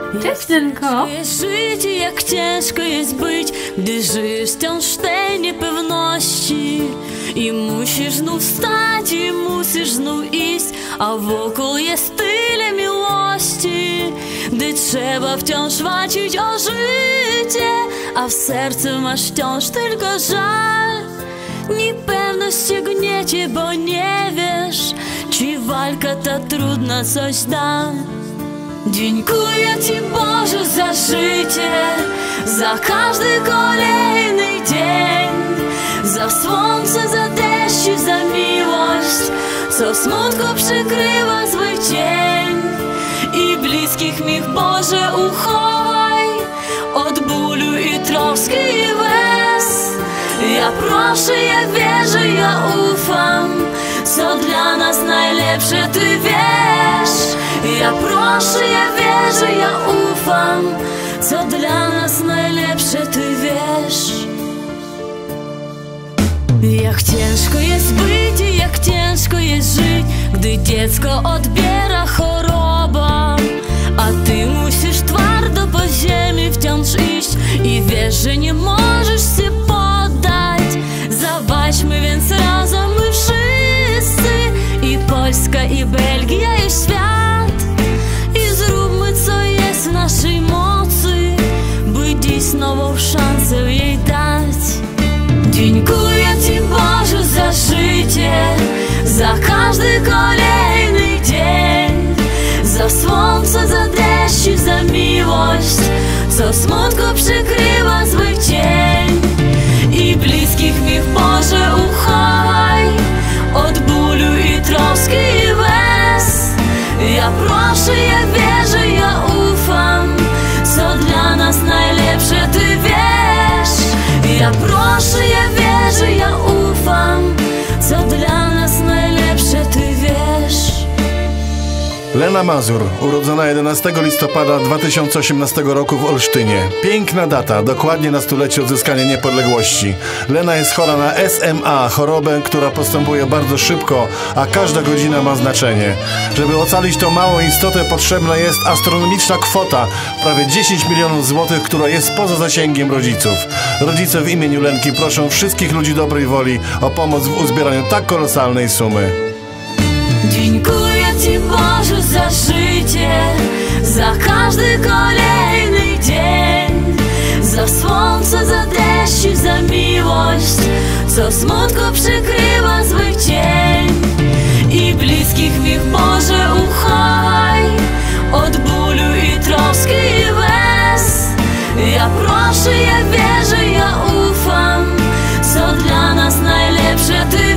Cześć, Lenko! Życie, jak ciężko jest być, gdy żyjesz wciąż w tej niepewności. I musisz znów wstać, i musisz znów iść, a wokół jest tyle miłości. Gdy trzeba wciąż walczyć o życie, a w sercu masz wciąż tylko żal. Niepewność cię gniecie, bo nie wiesz, czy walka ta trudna coś da. Dziękuję Ci, Boże, za życie, za każdy kolejny dzień, za słońce, za deszcz, za miłość, co smutku przykrywa zły cień. I bliskich mych, Boże, uchowaj od bólu i troski i łez. Ja proszę, ja wierzę, ja ufam, co dla nas najlepsze Ty wiesz. Ja proszę, ja wierzę, ja ufam, co dla nas najlepsze Ty wiesz. Jak ciężko jest być i jak ciężko jest żyć, gdy dziecko odbiera choroba, a Ty musisz twardo po ziemi wciąż iść i wiesz, że nie możesz się poddać. Zawalczmy więc razem my wszyscy, i Polska, i Belgia, i świat, i zróbmy, co jest w naszej mocy, by dziś nową szansę jej dać. Dziękuję Ci, Boże, za życie, za każdy kolejny dzień, za słońce, za deszcz, za miłość, co smutku przykrywa zły cień. I bliskich mych, Boże, uchowaj od bólu i troski i łez. Ja proszę, ja wierzę, ja ufam, co dla nas najlepsze Ty wiesz. Ja proszę, ja wierzę, ja ufam, co dla nas najlepsze Ty wiesz. Lena Mazur, urodzona 11 listopada 2018 roku w Olsztynie. Piękna data, dokładnie na stulecie odzyskania niepodległości. Lena jest chora na SMA, chorobę, która postępuje bardzo szybko, a każda godzina ma znaczenie. Żeby ocalić tą małą istotę, potrzebna jest astronomiczna kwota, prawie 10 milionów złotych, która jest poza zasięgiem rodziców. Rodzice w imieniu Lenki proszą wszystkich ludzi dobrej woli o pomoc w uzbieraniu tak kolosalnej sumy. Dziękuję Ci, Boże, za życie, za każdy kolejny dzień, za słońce, za deszcz, za miłość, co smutku przykrywa zły cień. I bliskich mych, Boże, uchowaj od bólu i troski i łez. Ja proszę, ja wierzę, ja ufam, co dla nas najlepsze Ty